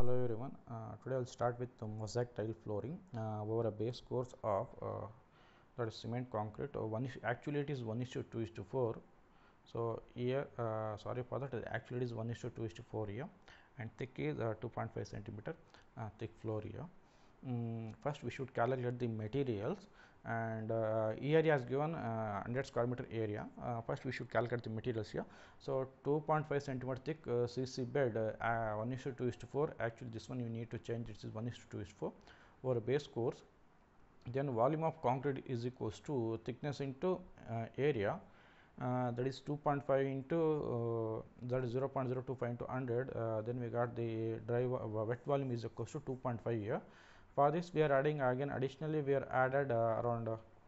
Hello everyone. Today I'll start with the mosaic tile flooring over a base course of that is cement concrete. Actually it is 1:2:4. So here, sorry for that. Actually it is 1:2:4 here, and thick is 2.5 centimeter thick floor here. First we should calculate the materials, and here he has given 100 square meter area. First we should calculate the materials here. So 2.5 centimeter thick CC bed, 1:2:4. Actually this one you need to change, it is 1:2:4 over a base course. Then volume of concrete is equals to thickness into area, that is 2.5 into that is 0.025 into 100. Then we got the wet volume is equals to 2.5 here. For this we are adding again, additionally we are added around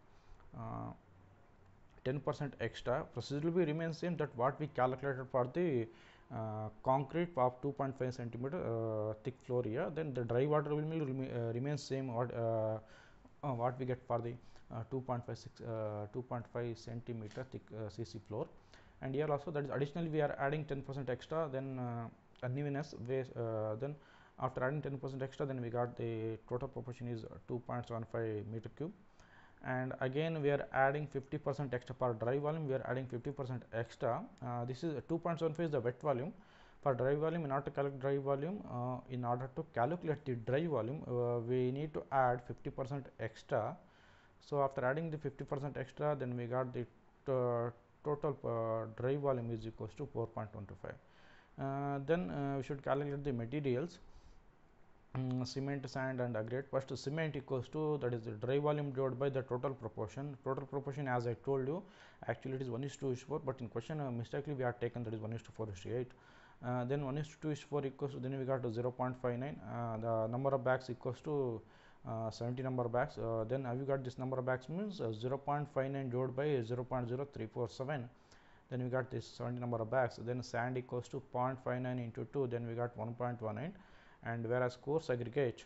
10% extra. Procedure will remain same that what we calculated for the concrete of 2.5 centimeter thick floor here. Then the dry water will remain same what we get for the 2.5 centimeter thick CC floor. And here also, that is additionally we are adding 10% extra. Then unevenness then after adding 10% extra, then we got the total proportion is 2.75 meter cube. And again we are adding 50% extra for dry volume. We are adding 50% extra. This is 2.75 is the wet volume. For dry volume, in order to calculate dry volume, the dry volume, we need to add 50% extra. So after adding the 50% extra, then we got the total dry volume is equals to 4.25. Then we should calculate the materials. Cement, sand and aggregate. First cement equals to, that is the dry volume divided by the total proportion. Total proportion, as I told you, actually it is 1:2:4, but in question mistakenly we are taken that is 1:4:8. Then 1:2:4 equals to, then we got to 0.59. The number of bags equals to 70 number of bags. Then have you got this number of bags means 0.59 divided by 0.0347. Then we got this 70 number of bags. Then sand equals to 0.59 into 2. Then we got 1.19. And whereas coarse aggregate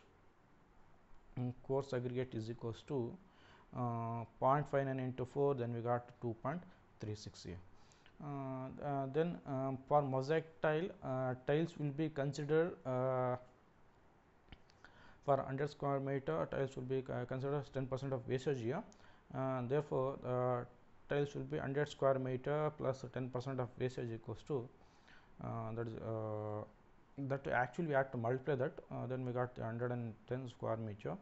is equals to 0.59 into 4. Then we got 2.36 here. Then for mosaic tile, tiles will be considered for 100 square meter. Tiles will be considered as 10% of wastage here. Therefore tiles will be 100 square meter plus 10% of wastage equals to that is that actually we have to multiply that. Then we got 110 square meter.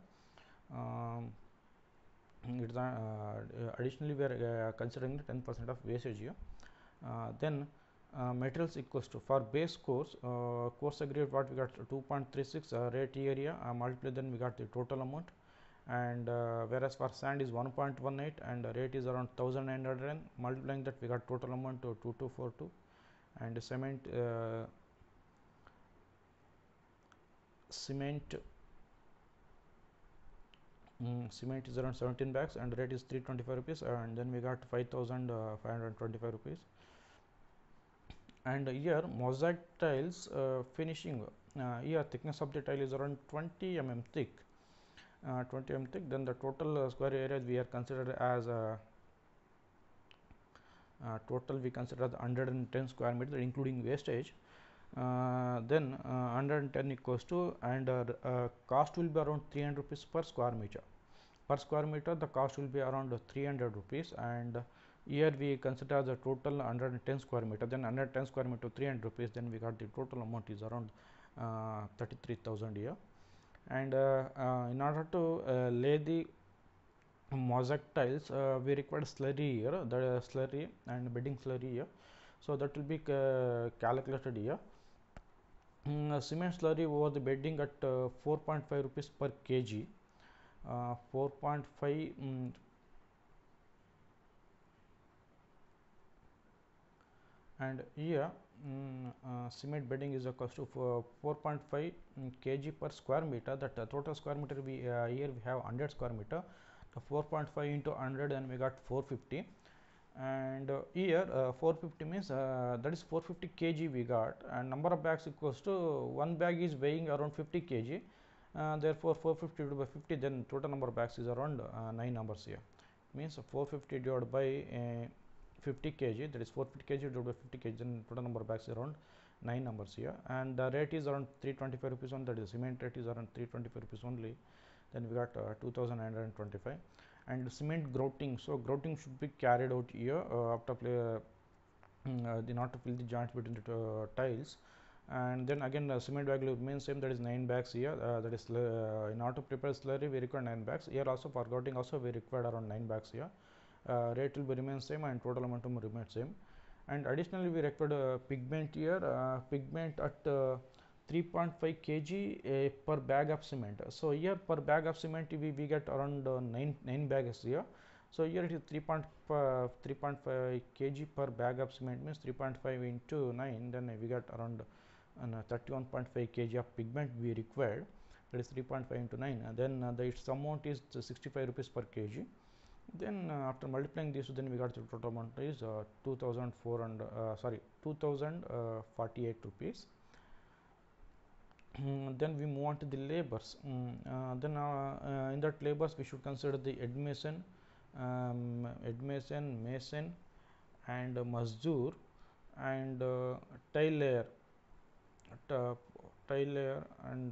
Additionally we are considering the 10% of wastage here. Then materials equals to, for base course aggregate, what we got 2.36 rate area, multiply, then we got the total amount. And whereas for sand is 1.18 and rate is around 1900, multiplying that we got total amount to 2242. And cement cement is around 17 bags and rate is 325 rupees, and then we got 5525 rupees. And here mosaic tiles finishing, here thickness of the tile is around 20 mm thick. 20 mm thick. Then the total square area we are considered as total we consider as 110 square meter including wastage. Then 110 equals to, and cost will be around 300 rupees per square meter. Per square meter the cost will be around 300 rupees, and here we consider the total 110 square meter. Then 110 square meter 300 rupees, then we got the total amount is around 33,000 here. And in order to lay the mosaic tiles, we require slurry here, the slurry and bedding slurry here. So that will be calculated here. Cement slurry over the bedding at 4.5 rupees per kg. 4.5 and here cement bedding is equals to 4.5 kg per square meter. That total square meter we here we have 100 square meter. 4.5 into 100, and we got 450. And here 450 means that is 450 kg we got, and number of bags equals to, one bag is weighing around 50 kg. Therefore 450 divided by 50, then total number of bags is around 9 numbers here. Means 450 divided by 50 kg, that is 450 kg divided by 50 kg, then total number of bags is around 9 numbers here, and the rate is around 325 rupees on, that is cement rate is around 325 rupees only. Then we got 2925. And cement grouting, so grouting should be carried out here after not to fill the joints between the tiles. And then again the cement bag will remain same, that is 9 bags here, that is in order to prepare slurry we require 9 bags here. Also for grouting also we required around 9 bags here. Rate will be remain same and total amount will remain same. And additionally we required pigment here, pigment at 3.5 kg per bag of cement. So here per bag of cement we get around 9 bags here. So here it is 3.5 kg per bag of cement, means 3.5 into 9, then we got around 31.5 kg of pigment we required, that is 3.5 into 9, and then its amount is 65 rupees per kg. Then after multiplying this, then we got the total amount is 2048 rupees. Then we move on to the labors. Then in that labors we should consider the head mason, mason, and mazdoor, and tile layer, and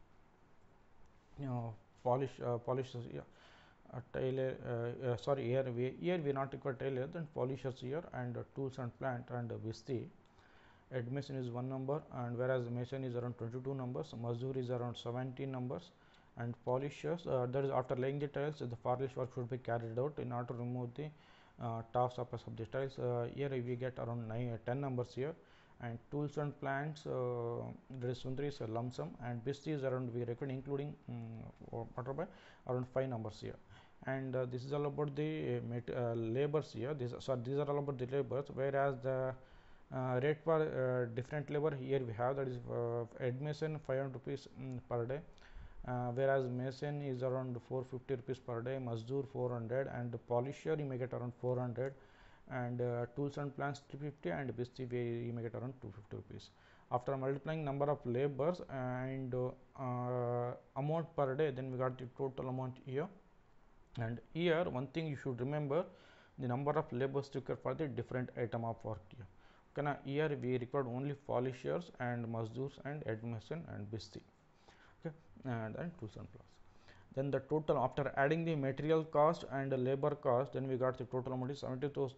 polishers. Yeah. Sorry, here we not require tailor, then polishers here, and tools and plant, and Visti. Head mason is 1 number, and whereas mason is around 22 numbers, mazdoor is around 17 numbers, and polishers, that is after laying the tiles the polish work should be carried out in order to remove the top surface of the tiles. Here we get around 10 numbers here. And tools and plants, there is Sundri is a lump sum, and Visti is around we record including around 5 numbers here. And this is all about the labors here. These are all about the labors, whereas the rate for different labor here we have, that is head mason 500 rupees per day, whereas mason is around 450 rupees per day, mazdoor 400, and polisher you may get around 400, and tools and plants 350, and Visti you may get around 250 rupees. After multiplying number of labors and amount per day, then we got the total amount here. And here one thing you should remember, the number of labors required for the different item of work here. Okay, now here we required only polishers and mazdoors and head mason and Visti. Okay, and tools and plants. Then the total after adding the material cost and the labor cost, then we got the total amount is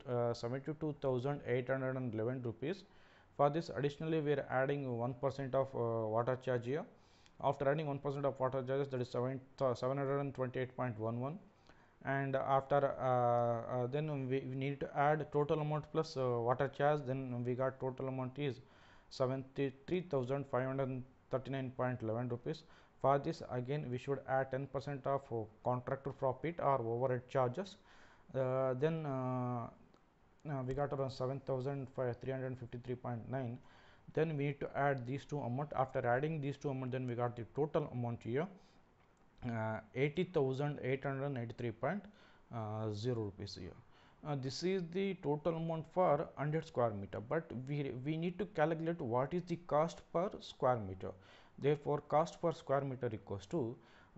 72,811 rupees. For this additionally we are adding 1% of water charge here. After adding 1% of water charges, that is 728.11, and after then we need to add total amount plus water charge, then we got total amount is 73,539.11 rupees. For this again we should add 10% of contractor profit or overhead charges. Then we got around 7,353.9. Then we need to add these two amount. After adding these two amount, then we got the total amount here 80,893.0 rupees here. This is the total amount for 100 square meter, but we need to calculate what is the cost per square meter. Therefore cost per square meter equals to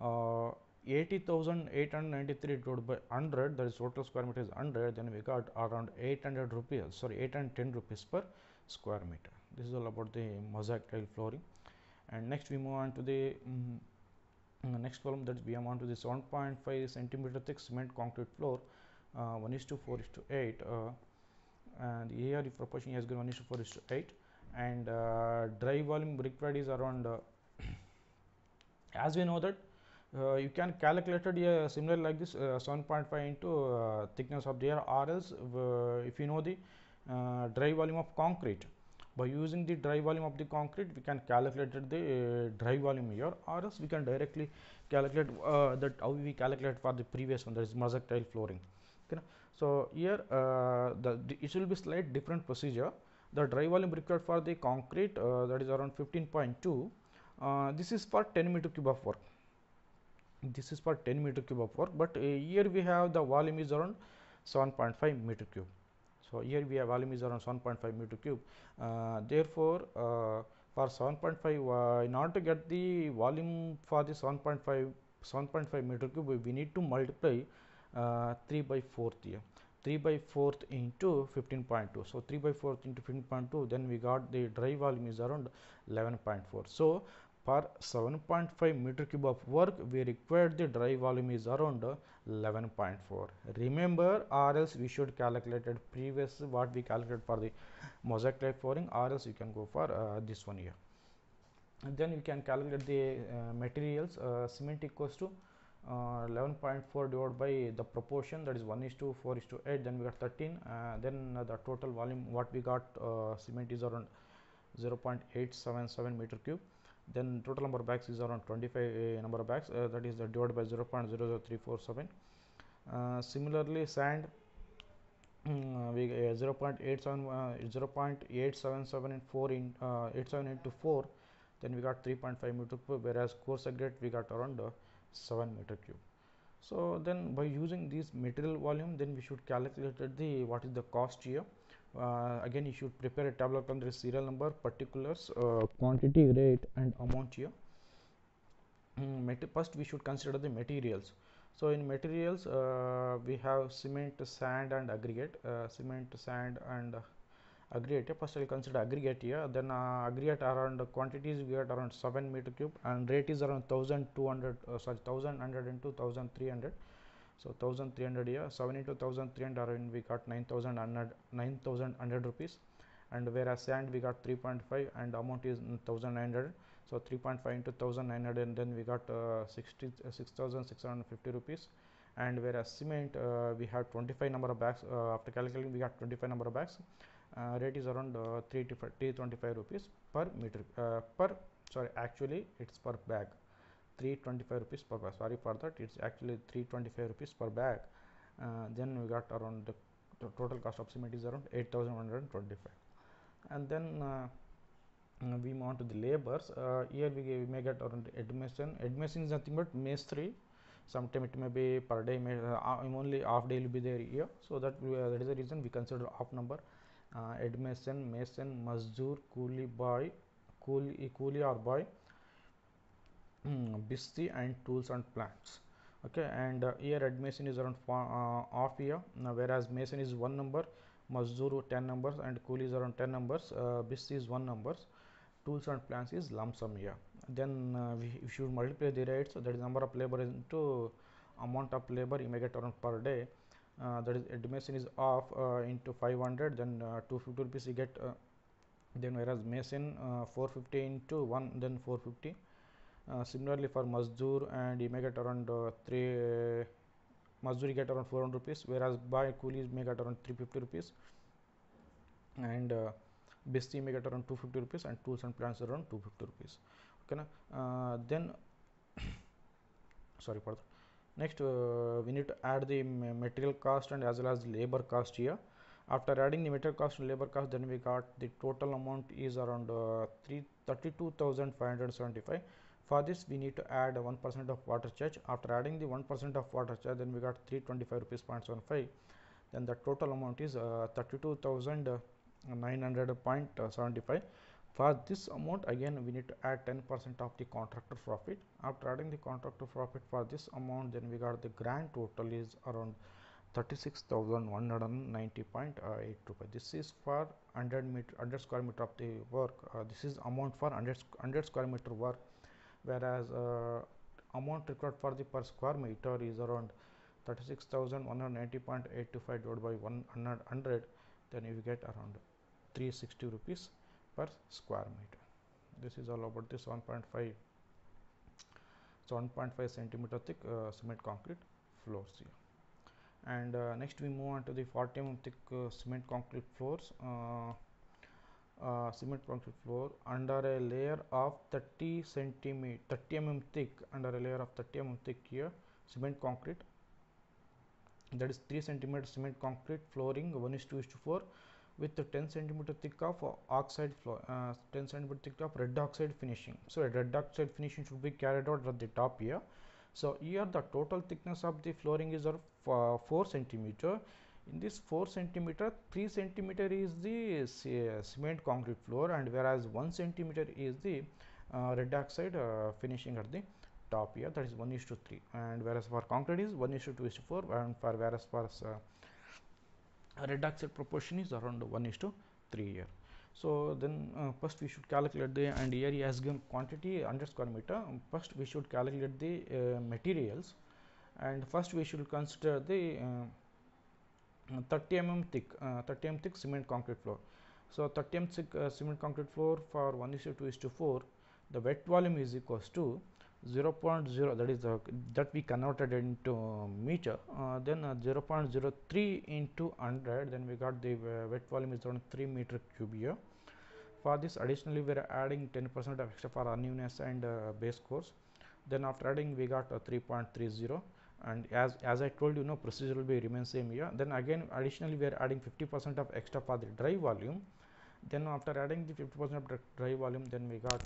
80,893 divided by 100, that is total square meter is 100, then we got around 800 rupees, sorry 810 rupees per square meter. This is all about the mosaic tile flooring. And next we move on to the next problem, that we are on to the 7.5 centimeter thick cement concrete floor, 1:4:8, and here the proportion has given 1:4:8, and dry volume required is around as we know that you can calculate it similar like this 7.5 into thickness of the air, or else if you know the dry volume of concrete, by using the dry volume of the concrete we can calculate the dry volume here, or else we can directly calculate that how we calculate for the previous one, that is mosaic tile flooring. Okay, so here it will be slight different procedure. The dry volume required for the concrete that is around 15.2. This is for 10 meter cube of work. This is for 10 meter cube of work, but here we have the volume is around 7.5 meter cube. So here we have volume is around 7.5 meter cube. Therefore for 7.5 in order to get the volume for the 7.5 meter cube, we need to multiply 3 by 4th here. 3 by 4th into 15.2. So 3 by 4th into 15.2, then we got the dry volume is around 11.4. So per 7.5 meter cube of work, we required the dry volume is around 11.4. Remember, or else we should calculate it previous what we calculated for the mosaic type flooring, or else you can go for this one here. And then you can calculate the materials. Cement equals to 11.4 divided by the proportion, that is 1:4:8, then we got 13. Then the total volume what we got, cement is around 0.877 meter cube. Then total number of bags is around 25 number of bags, that is divided by 0.00347. Similarly, sand, we 0.877 and 4 in 87 into 4, then we got 3.5 meter cube, whereas coarse aggregate we got around 7 meter cube. So then by using this material volume, then we should calculate the what is the cost here. Again, you should prepare a tabular column. There is serial number, particulars, quantity, rate, and amount here. First we should consider the materials. So in materials, we have cement, sand, and aggregate. Cement, sand, and aggregate. First I will consider aggregate here. Then aggregate around quantities we get around 7 meter cube, and rate is around 1200, 1100 into 1300. So 1300 here, 7 into 1300, around we got 9100 rupees. And whereas sand we got 3.5 and amount is 1900. So 3.5 into 1900, and then we got 6,650 rupees. And whereas cement, we have 25 number of bags. After calculating, we got 25 number of bags. Rate is around 325 rupees per meter, actually it's per bag, 325 rupees per bag. Sorry for that, it's actually 325 rupees per bag. Then we got around the total cost of cement is around 8,125. And then we move on to the labors. Here we may get around admission. Admission is nothing but Mestri. Sometime it may be per day, only half day will be there here. So that is the reason we consider half number. Admission, mason, mazdoor, coolie boy, coolie or boy, bisti, and tools and plants. Okay, and here admission is around half here, whereas mason is 1 number, mazdoor 10 numbers, and coolie is around 10 numbers, bisti is 1 numbers, tools and plants is lump sum here. Then we should multiply the rates, so that is number of labor into amount of labor you may get around per day. That is admission is off into 500, then 250 rupees you get. Then whereas mason 450 into 1, then 450. Similarly for mazdoor, and you may get around mazdoor you get around 400 rupees, whereas by coolies may get around 350 rupees, and bisti may get around 250 rupees, and tools and plants around 250 rupees. Okay, then sorry for that. Next, we need to add the material cost and as well as labor cost here. After adding the material cost and labor cost, then we got the total amount is around 32,575. For this, we need to add 1% of water charge. After adding the 1% of water charge, then we got 325 rupees 0.75. Then the total amount is 32,900.75. For this amount, again we need to add 10% of the contractor profit. After adding the contractor profit for this amount, then we got the grand total is around 36,190.82. This is for 100 square meter of the work. This is amount for 100 square meter work, whereas amount required for the per square meter is around 36,190.85 divided by 100. Then you get around 360 rupees per square meter. This is all about this 1.5 centimeter thick cement concrete floors here. And next we move on to the 40 mm thick cement concrete floors. Cement concrete floor under a layer of 30 mm thick, under a layer of 30 mm thick here cement concrete, that is 3 cm cement concrete flooring 1:4 with 10 cm thick of oxide floor, 10 cm thick of red oxide finishing. So a red oxide finishing should be carried out at the top here. So here the total thickness of the flooring is 4 cm. In this 4 cm, 3 cm is the cement concrete floor, and whereas 1 cm is the red oxide finishing at the top here, that is 1:3, and whereas for concrete is 1:2:4, and for whereas for red oxide proportion is around 1:3 here. So then first we should calculate the, and here he has given quantity 100 square meter. First we should calculate the materials, and first we should consider the 30 mm thick cement concrete floor. So 30 mm thick cement concrete floor for 1:2:4, the wet volume is equals to 0.0, that is that we converted into meter, then 0.03 into 100, then we got the wet volume is around 3 meter cube here. For this, additionally we are adding 10% of extra for unevenness and base course. Then after adding we got 3.30, and as I told you, procedure will be remain same here. Then again additionally we are adding 50% of extra for the dry volume. Then after adding the 50% of dry volume, then we got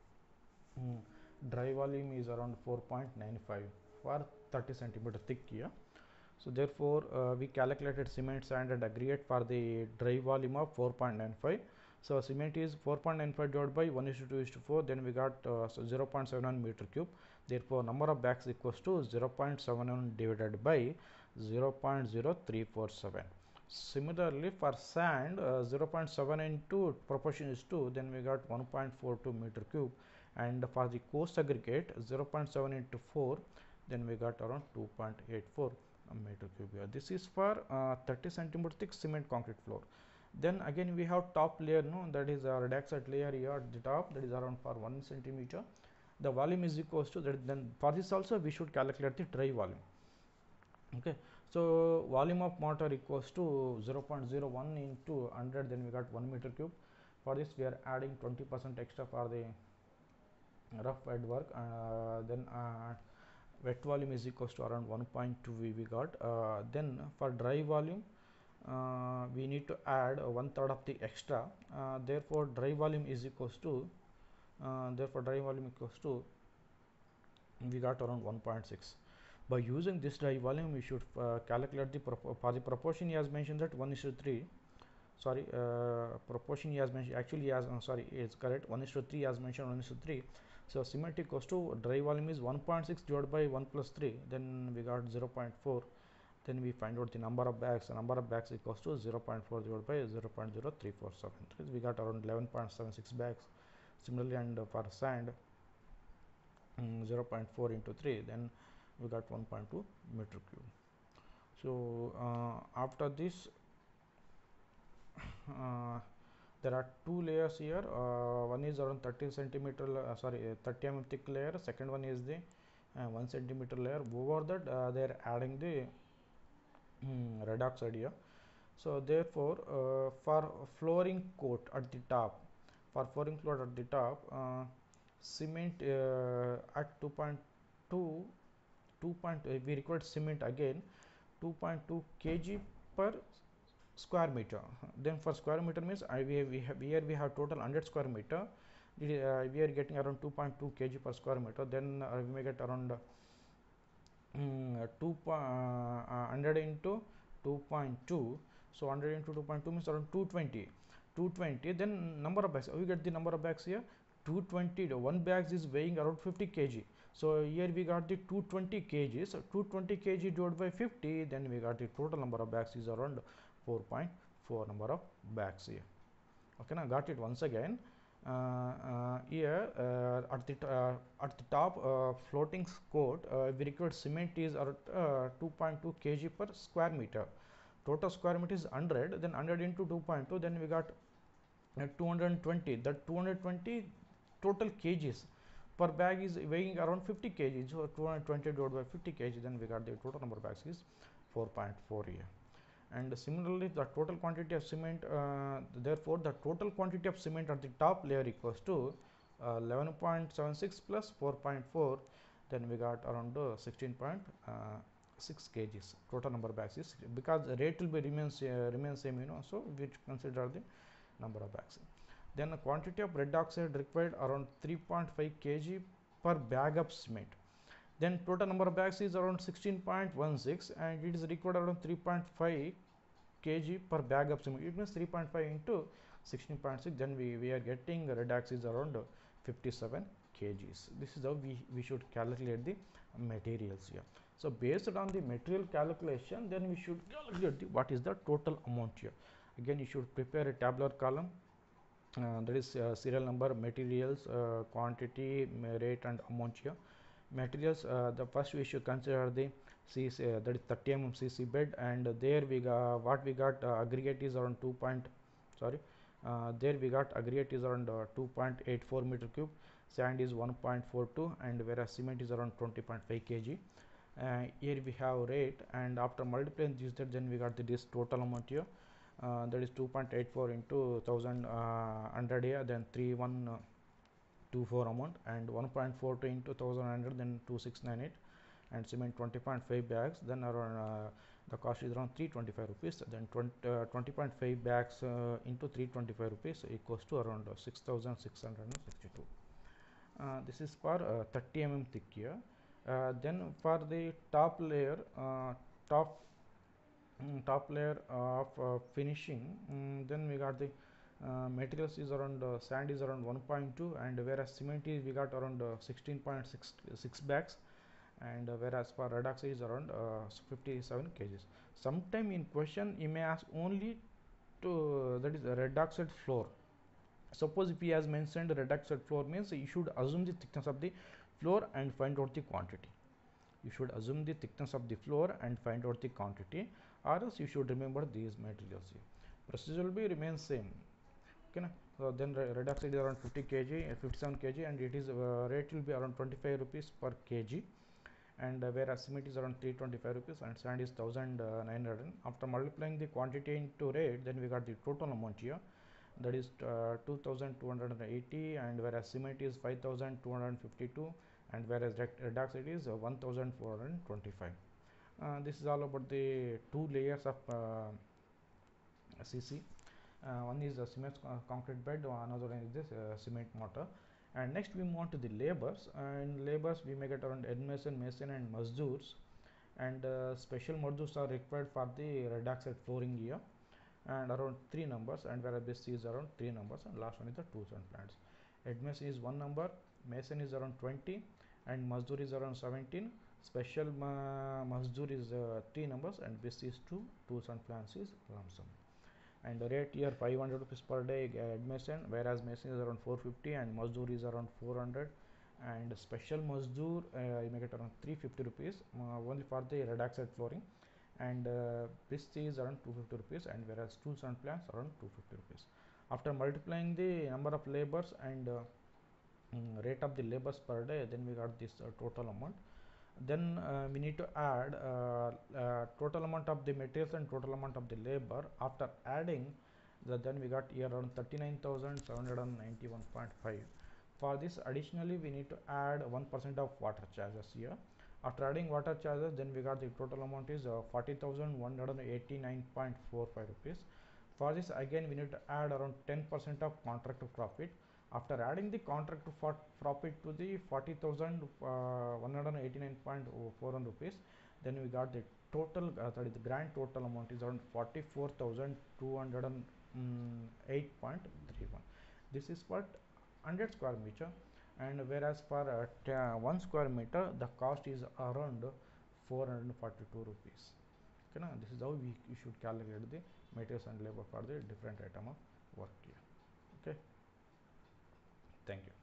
dry volume is around 4.95 for 30 centimeter thick here. So therefore we calculated cement, sand and aggregate for the dry volume of 4.95. So cement is 4.95 divided by 1:2:4, then we got 0.71 meter cube. Therefore number of bags equals to 0.71 divided by 0.0347. Similarly for sand, 0.7 into proportion is 2, then we got 1.42 meter cube. And for the coarse aggregate, 0.7 into 4, then we got around 2.84 meter cube here. This is for 30 centimeter thick cement concrete floor. Then again we have top layer, that is a red oxide layer here at the top, that is around for 1 centimeter. The volume is equals to that. Then for this also we should calculate the dry volume. Okay, so volume of mortar equals to 0.01 into 100, then we got 1 meter cube. For this we are adding 20% extra for the rough bed work, then wet volume is equals to around 1.2 we got. Then for dry volume we need to add 1/3 of the extra, therefore dry volume is equals to we got around 1.6. By using this dry volume we should calculate the for the proportion. He has mentioned that 1:3. Sorry, proportion he has mentioned, actually he has sorry, it's correct, 1:3 as mentioned, 1:3. So cement equals to dry volume is 1.6 divided by 1 plus 3, then we got 0.4. Then we find out the number of bags. The number of bags equals to 0.4 divided by 0.0347. We got around 11.76 bags. Similarly, and for sand, 0.4 into 3, then we got 1.2 meter cube. So after this there are two layers here. One is around 30 centimeter 30 mm thick layer. Second one is the 1 centimeter layer. Over that they are adding the red oxide here. So therefore for flooring coat at the top, cement at 2.2 we required cement again 2.2 kg per square meter. Then for square meter means here we have total 100 square meter. We are getting around 2.2 kg per square meter. Then we may get around 100 into 2.2. So 100 into 2.2 means around 220. Then number of bags, we get the number of bags here 220. One bag is weighing around 50 kg. So here we got the 220 kg. So 220 kg divided by 50, then we got the total number of bags is around 4.4 number of bags here. Okay, now got it once again. Here at the top floating coat, we required cement is around 2.2 kg per square meter. Total square meter is 100. Then 100 into 2.2, then we got 220. That 220 total kgs per bag is weighing around 50 kg. So 220 divided by 50 kg, then we got the total number of bags is 4.4 here. And similarly the total quantity of cement, therefore the total quantity of cement at the top layer equals to 11.76 plus 4.4, then we got around 16.6 kgs. Total number of bags is, because the rate will be remains same, so we consider the number of bags. Then the quantity of red oxide required around 3.5 kg per bag of cement. Then total number of bags is around 16.16, and it is required around 3.5 kg per bag of cement. It means 3.5 into 16.6, then we are getting red oxide is around 57 kgs. This is how we should calculate the materials here. So based on the material calculation, then we should calculate what is the total amount here. Again, you should prepare a tabular column. That is serial number, materials, quantity, rate, and amount here. Materials, the first we should consider the CC, that is 30 mm CC bed, and there we got what we got aggregate is around there we got aggregate is around 2.84 meter cube, sand is 1.42, and whereas cement is around 20.5 kg. Here we have rate, and after multiplying this, then we got this total amount here. That is 2.84 into 1100 here, then 3124 amount, and 1.42 into 1100, then 2698, and cement 20.5 bags, then around the cost is around 325 rupees. Then 20.5 bags into 325 rupees equals to around 6662. This is for 30 mm thick here. Then for the top layer, top layer of finishing, then we got the materials is around sand is around 1.2, and whereas cement is we got around 16.66 bags, and whereas for red oxide is around 57 kgs. Sometime in question you may ask only to that is red oxide floor. Suppose if he has mentioned red oxide floor, means you should assume the thickness of the floor and find out the quantity. You should assume the thickness of the floor and find out the quantity, or else you should remember these materials here. Procedure will be remain same. Okay, so then red oxide is around 50 kg, 57 kg, and it is rate will be around 25 rupees per kg, and whereas cement is around 325 rupees, and sand is 1900. After multiplying the quantity into rate, then we got the total amount here, that is 2280, and whereas cement is 5252, and whereas red oxide is 1425. This is all about the two layers of CC. One is a cement concrete bed, another one is this cement mortar. And next we move on to the labors, and labors we may get around mason, and mazdoors, and special mazdoors are required for the red oxide flooring here, and around 3 numbers, and whereas this is around 3 numbers, and last one is the tools and plants. Mason is 1 number, mason is around 20, and mazdoor is around 17. Special mazdoor is 3 numbers, and this is 2. Tools and plants is lump sum. And the rate here 500 rupees per day mason, whereas mason is around 450, and mazdoor is around 400, and special mazdoor you may get around 350 rupees only for the red oxide flooring, and this is around 250 rupees, and whereas tools and plants around 250 rupees. After multiplying the number of labors and rate of the labors per day, then we got this total amount. Then we need to add total amount of the materials and total amount of the labor. After adding then we got here around 39,791.5. For this additionally we need to add 1% of water charges here. After adding water charges, then we got the total amount is 40,189.45 rupees. For this again we need to add around 10% of contract profit. After adding the contract profit to the 40,189.41 rupees, then we got the total that is the grand total amount is around 44,208.31. This is for 100 square meter, and whereas for 1 square meter the cost is around 442 rupees. Okay, now this is how you should calculate the materials and labor for the different item of work here. Okay, thank you.